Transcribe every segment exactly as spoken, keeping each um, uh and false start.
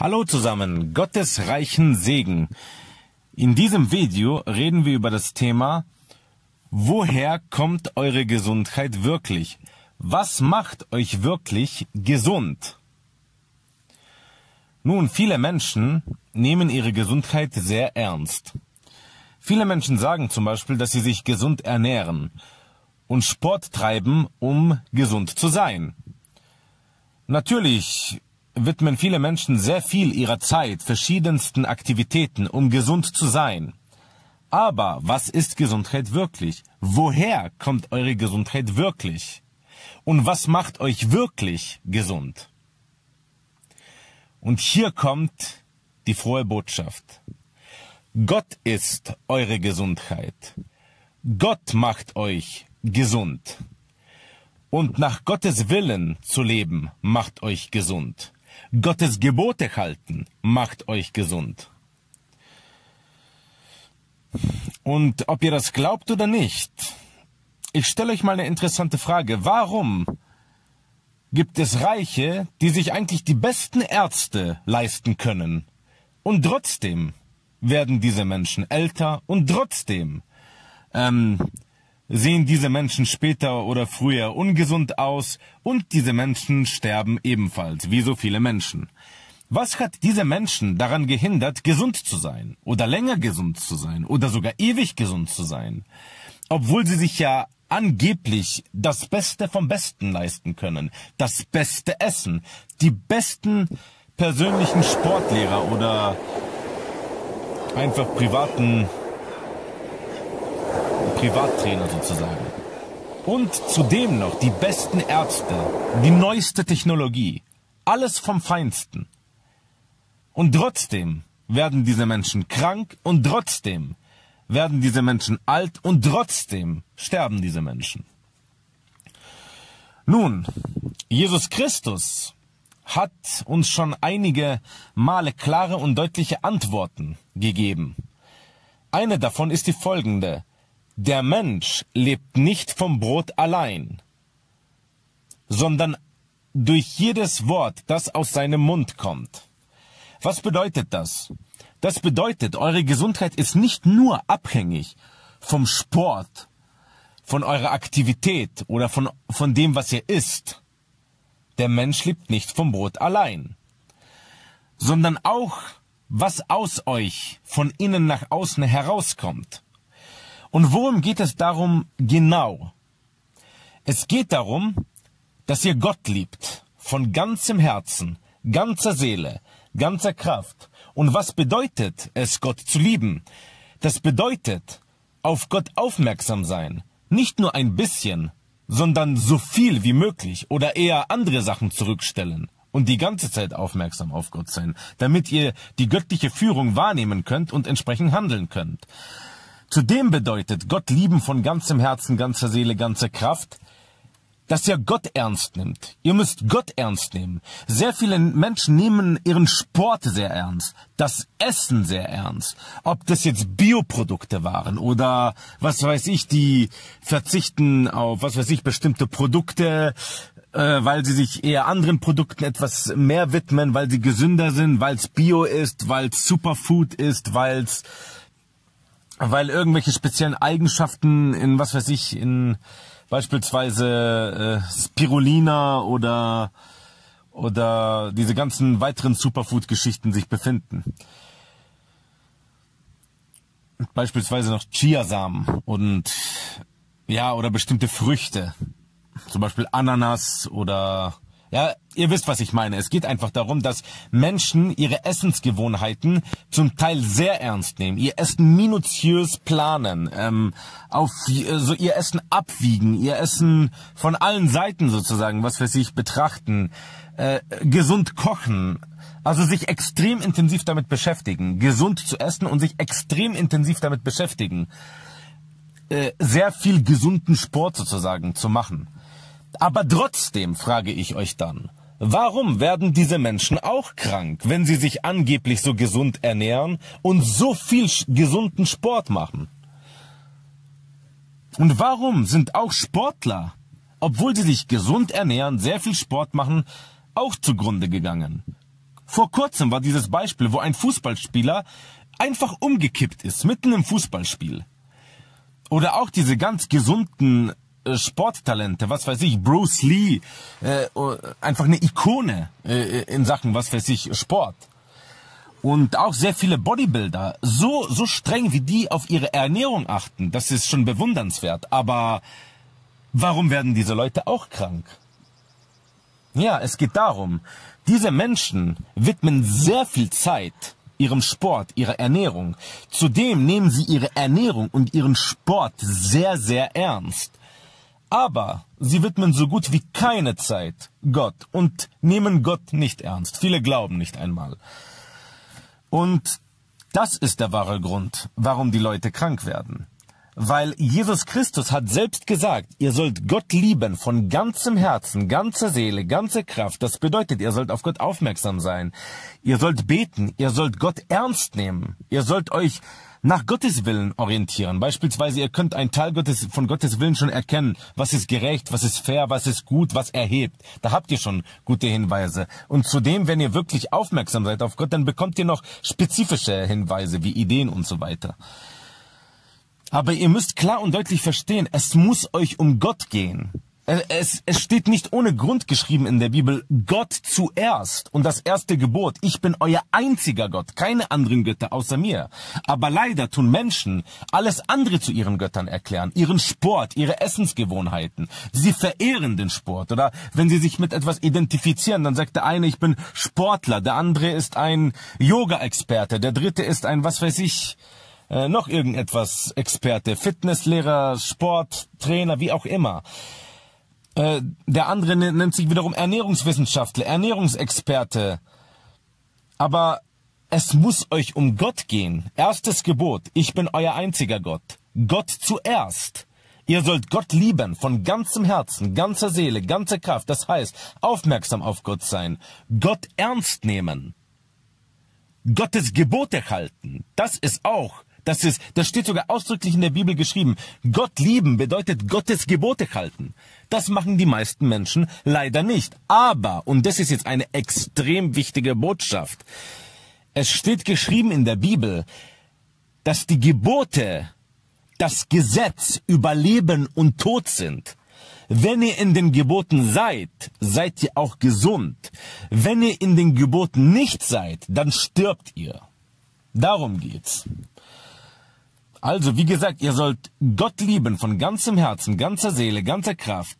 Hallo zusammen, Gottes reichen Segen. In diesem Video reden wir über das Thema, woher kommt eure Gesundheit wirklich? Was macht euch wirklich gesund? Nun, viele Menschen nehmen ihre Gesundheit sehr ernst. Viele Menschen sagen zum Beispiel, dass sie sich gesund ernähren und Sport treiben, um gesund zu sein. Natürlich widmen viele Menschen sehr viel ihrer Zeit verschiedensten Aktivitäten, um gesund zu sein. Aber was ist Gesundheit wirklich? Woher kommt eure Gesundheit wirklich? Und was macht euch wirklich gesund? Und hier kommt die frohe Botschaft. Gott ist eure Gesundheit. Gott macht euch gesund. Und nach Gottes Willen zu leben, macht euch gesund. Gottes Gebote halten, macht euch gesund. Und ob ihr das glaubt oder nicht, ich stelle euch mal eine interessante Frage. Warum gibt es Reiche, die sich eigentlich die besten Ärzte leisten können? Und trotzdem werden diese Menschen älter und trotzdem ähm, sehen diese Menschen später oder früher ungesund aus und diese Menschen sterben ebenfalls, wie so viele Menschen. Was hat diese Menschen daran gehindert, gesund zu sein oder länger gesund zu sein oder sogar ewig gesund zu sein, obwohl sie sich ja angeblich das Beste vom Besten leisten können, das beste Essen, die besten persönlichen Sportlehrer oder einfach privaten Privattrainer sozusagen. Und zudem noch die besten Ärzte, die neueste Technologie, alles vom Feinsten. Und trotzdem werden diese Menschen krank und trotzdem werden diese Menschen alt und trotzdem sterben diese Menschen. Nun, Jesus Christus hat uns schon einige Male klare und deutliche Antworten gegeben. Eine davon ist die folgende: Der Mensch lebt nicht vom Brot allein, sondern durch jedes Wort, das aus seinem Mund kommt. Was bedeutet das? Das bedeutet, eure Gesundheit ist nicht nur abhängig vom Sport, von eurer Aktivität oder von, von dem, was ihr isst. Der Mensch lebt nicht vom Brot allein, sondern auch, was aus euch von innen nach außen herauskommt. Und worum geht es darum genau? Es geht darum, dass ihr Gott liebt, von ganzem Herzen, ganzer Seele, ganzer Kraft. Und was bedeutet es, Gott zu lieben? Das bedeutet, auf Gott aufmerksam sein. Nicht nur ein bisschen, sondern so viel wie möglich oder eher andere Sachen zurückstellen und die ganze Zeit aufmerksam auf Gott sein, damit ihr die göttliche Führung wahrnehmen könnt und entsprechend handeln könnt. Zudem bedeutet Gott lieben von ganzem Herzen, ganzer Seele, ganzer Kraft, dass ihr Gott ernst nimmt. Ihr müsst Gott ernst nehmen. Sehr viele Menschen nehmen ihren Sport sehr ernst, das Essen sehr ernst. Ob das jetzt Bioprodukte waren oder, was weiß ich, die verzichten auf, was weiß ich, bestimmte Produkte, äh, weil sie sich eher anderen Produkten etwas mehr widmen, weil sie gesünder sind, weil es Bio ist, weil es Superfood ist, weil es weil irgendwelche speziellen Eigenschaften in, was weiß ich, in beispielsweise äh, Spirulina oder oder diese ganzen weiteren Superfood-Geschichten sich befinden. Beispielsweise noch Chiasamen und ja, oder bestimmte Früchte, zum Beispiel Ananas oder ja, ihr wisst, was ich meine. Es geht einfach darum, dass Menschen ihre Essensgewohnheiten zum Teil sehr ernst nehmen, ihr Essen minutiös planen, ähm, auf so ihr Essen abwiegen, ihr Essen von allen Seiten sozusagen, was weiß ich, betrachten, äh, gesund kochen, also sich extrem intensiv damit beschäftigen, gesund zu essen und sich extrem intensiv damit beschäftigen, äh, sehr viel gesunden Sport sozusagen zu machen. Aber trotzdem frage ich euch dann, warum werden diese Menschen auch krank, wenn sie sich angeblich so gesund ernähren und so viel gesunden Sport machen? Und warum sind auch Sportler, obwohl sie sich gesund ernähren, sehr viel Sport machen, auch zugrunde gegangen? Vor kurzem war dieses Beispiel, wo ein Fußballspieler einfach umgekippt ist, mitten im Fußballspiel. Oder auch diese ganz gesunden äh, Sporttalente, was weiß ich, Bruce Lee, äh, einfach eine Ikone äh, in Sachen, was weiß ich, Sport. Und auch sehr viele Bodybuilder, so, so streng wie die auf ihre Ernährung achten, das ist schon bewundernswert. Aber warum werden diese Leute auch krank? Ja, es geht darum, diese Menschen widmen sehr viel Zeit ihrem Sport, ihrer Ernährung. Zudem nehmen sie ihre Ernährung und ihren Sport sehr, sehr ernst. Aber sie widmen so gut wie keine Zeit Gott und nehmen Gott nicht ernst. Viele glauben nicht einmal. Und das ist der wahre Grund, warum die Leute krank werden. Weil Jesus Christus hat selbst gesagt, ihr sollt Gott lieben von ganzem Herzen, ganzer Seele, ganzer Kraft. Das bedeutet, ihr sollt auf Gott aufmerksam sein. Ihr sollt beten, ihr sollt Gott ernst nehmen. Ihr sollt euch nach Gottes Willen orientieren. Beispielsweise, ihr könnt einen Teil Gottes, von Gottes Willen schon erkennen, was ist gerecht, was ist fair, was ist gut, was erhebt. Da habt ihr schon gute Hinweise. Und zudem, wenn ihr wirklich aufmerksam seid auf Gott, dann bekommt ihr noch spezifische Hinweise, wie Ideen und so weiter. Aber ihr müsst klar und deutlich verstehen, es muss euch um Gott gehen. Es, es steht nicht ohne Grund geschrieben in der Bibel, Gott zuerst und das erste Gebot. Ich bin euer einziger Gott, keine anderen Götter außer mir. Aber leider tun Menschen alles andere zu ihren Göttern erklären, ihren Sport, ihre Essensgewohnheiten. Sie verehren den Sport. Oder wenn sie sich mit etwas identifizieren, dann sagt der eine, ich bin Sportler, der andere ist ein Yoga-Experte, der dritte ist ein, was weiß ich, äh, noch irgendetwas Experte, Fitnesslehrer, Sporttrainer, wie auch immer. Äh, der andere nennt sich wiederum Ernährungswissenschaftler, Ernährungsexperte. Aber es muss euch um Gott gehen. Erstes Gebot, ich bin euer einziger Gott. Gott zuerst. Ihr sollt Gott lieben von ganzem Herzen, ganzer Seele, ganzer Kraft. Das heißt, aufmerksam auf Gott sein, Gott ernst nehmen, Gottes Gebote halten. Das ist auch, das ist, das steht sogar ausdrücklich in der Bibel geschrieben. Gott lieben bedeutet Gottes Gebote halten. Das machen die meisten Menschen leider nicht. Aber, und das ist jetzt eine extrem wichtige Botschaft, es steht geschrieben in der Bibel, dass die Gebote das Gesetz über Leben und Tod sind. Wenn ihr in den Geboten seid, seid ihr auch gesund. Wenn ihr in den Geboten nicht seid, dann stirbt ihr. Darum geht's. Also, wie gesagt, ihr sollt Gott lieben von ganzem Herzen, ganzer Seele, ganzer Kraft.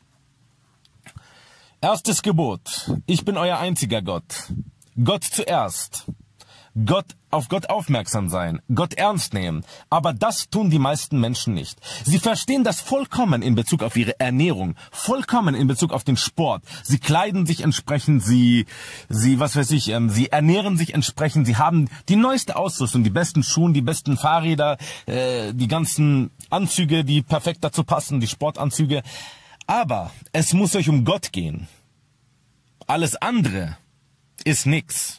Erstes Gebot. Ich bin euer einziger Gott. Gott zuerst. Gott, auf Gott aufmerksam sein, Gott ernst nehmen. Aber das tun die meisten Menschen nicht. Sie verstehen das vollkommen in Bezug auf ihre Ernährung, vollkommen in Bezug auf den Sport. Sie kleiden sich entsprechend, sie, sie, was weiß ich, ähm, sie ernähren sich entsprechend, sie haben die neueste Ausrüstung, die besten Schuhe, die besten Fahrräder, äh, die ganzen Anzüge, die perfekt dazu passen, die Sportanzüge. Aber es muss euch um Gott gehen. Alles andere ist nix.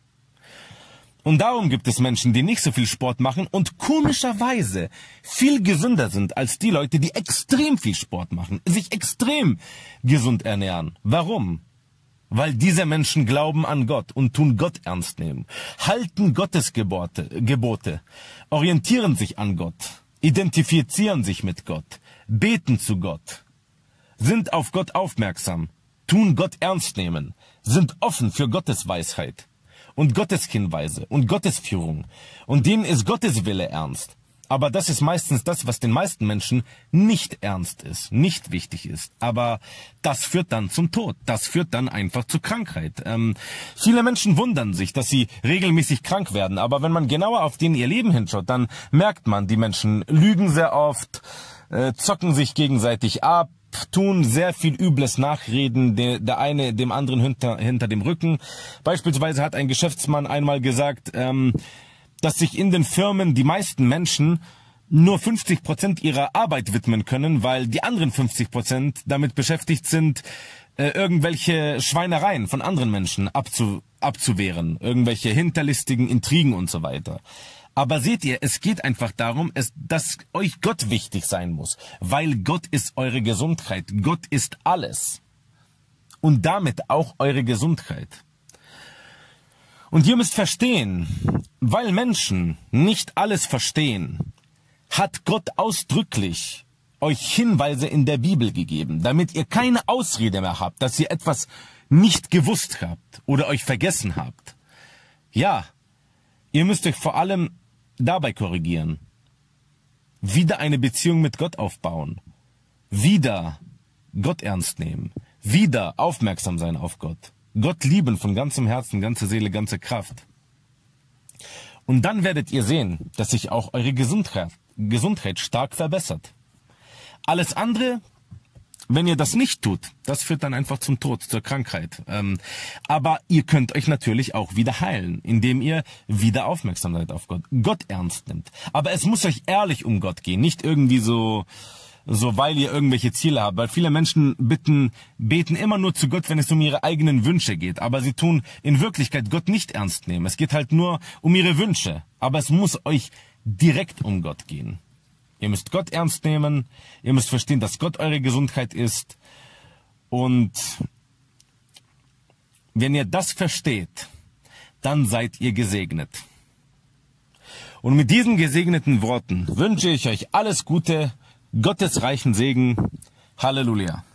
Und darum gibt es Menschen, die nicht so viel Sport machen und komischerweise viel gesünder sind als die Leute, die extrem viel Sport machen, sich extrem gesund ernähren. Warum? Weil diese Menschen glauben an Gott und tun Gott ernst nehmen, halten Gottes Gebote, Gebote, orientieren sich an Gott, identifizieren sich mit Gott, beten zu Gott, sind auf Gott aufmerksam, tun Gott ernst nehmen, sind offen für Gottes Weisheit und Gottes Hinweise und Gottes Führung. Und denen ist Gottes Wille ernst. Aber das ist meistens das, was den meisten Menschen nicht ernst ist, nicht wichtig ist. Aber das führt dann zum Tod. Das führt dann einfach zur Krankheit. Ähm, viele Menschen wundern sich, dass sie regelmäßig krank werden. Aber wenn man genauer auf denen ihr Leben hinschaut, dann merkt man, die Menschen lügen sehr oft, äh, zocken sich gegenseitig ab, tun sehr viel übles Nachreden, der, der eine dem anderen hinter, hinter dem Rücken. Beispielsweise hat ein Geschäftsmann einmal gesagt, ähm, dass sich in den Firmen die meisten Menschen nur fünfzig Prozent ihrer Arbeit widmen können, weil die anderen fünfzig Prozent damit beschäftigt sind, äh, irgendwelche Schweinereien von anderen Menschen abzu, abzuwehren, irgendwelche hinterlistigen Intrigen und so weiter. Aber seht ihr, es geht einfach darum, es, dass euch Gott wichtig sein muss, weil Gott ist eure Gesundheit. Gott ist alles. Und damit auch eure Gesundheit. Und ihr müsst verstehen, weil Menschen nicht alles verstehen, hat Gott ausdrücklich euch Hinweise in der Bibel gegeben, damit ihr keine Ausrede mehr habt, dass ihr etwas nicht gewusst habt oder euch vergessen habt. Ja, ihr müsst euch vor allem dabei korrigieren. Wieder eine Beziehung mit Gott aufbauen. Wieder Gott ernst nehmen. Wieder aufmerksam sein auf Gott. Gott lieben von ganzem Herzen, ganze Seele, ganze Kraft. Und dann werdet ihr sehen, dass sich auch eure Gesundheit, Gesundheit stark verbessert. Alles andere, wenn ihr das nicht tut, das führt dann einfach zum Tod, zur Krankheit. Ähm, aber ihr könnt euch natürlich auch wieder heilen, indem ihr wieder aufmerksam seid auf Gott, Gott ernst nimmt. Aber es muss euch ehrlich um Gott gehen, nicht irgendwie so, so weil ihr irgendwelche Ziele habt. Weil viele Menschen bitten, beten immer nur zu Gott, wenn es um ihre eigenen Wünsche geht. Aber sie tun in Wirklichkeit Gott nicht ernst nehmen. Es geht halt nur um ihre Wünsche. Aber es muss euch direkt um Gott gehen. Ihr müsst Gott ernst nehmen, ihr müsst verstehen, dass Gott eure Gesundheit ist. Und wenn ihr das versteht, dann seid ihr gesegnet. Und mit diesen gesegneten Worten wünsche ich euch alles Gute, Gottes reichen Segen. Halleluja.